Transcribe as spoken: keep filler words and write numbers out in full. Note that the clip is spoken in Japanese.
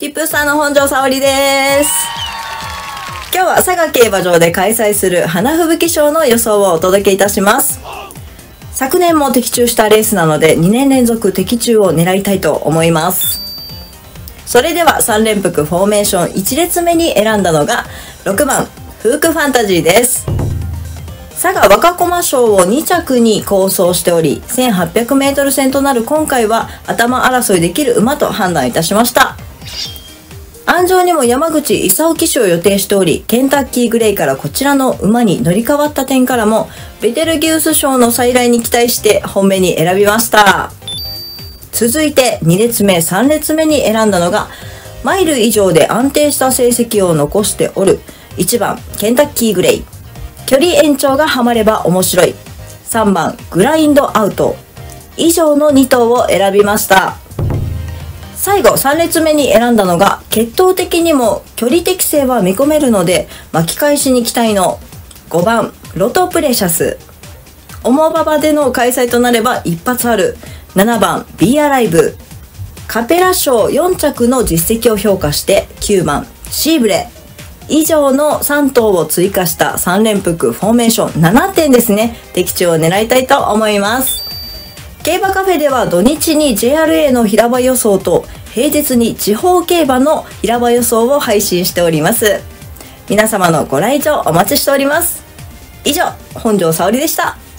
ティップスターの本庄沙織です。今日は佐賀競馬場で開催する花吹雪賞の予想をお届けいたします。昨年も的中したレースなのでにねん連続的中を狙いたいと思います。それではさん連複フォーメーションいち列目に選んだのがろくばんフークファンタジーです。佐賀若駒賞をに着に構想しており せんはっぴゃくメートル 戦となる今回は頭争いできる馬と判断いたしました。安城にも山口勲騎手を予定しており、ケンタッキーグレイからこちらの馬に乗り換わった点からもベテルギウス賞の再来に期待して本命に選びました。続いてに列目さん列目に選んだのがマイル以上で安定した成績を残しておるいちばんケンタッキーグレイ、距離延長がハマれば面白いさんばんグラインドアウト以上のに頭を選びました。最後さん列目に選んだのが血統的にも距離適性は見込めるので巻き返しに期待のごばんロトプレシャス、重馬場での開催となれば一発あるななばんビーアライブ、カペラ賞よん着の実績を評価してきゅうばんシーブレ以上のさん頭を追加したさん連複フォーメーションななてんですね。的中を狙いたいと思います。競馬カフェでは土日に ジェイアールエー の平場予想と平日に地方競馬の平場予想を配信しております。皆様のご来場お待ちしております。以上、本庄沙織でした。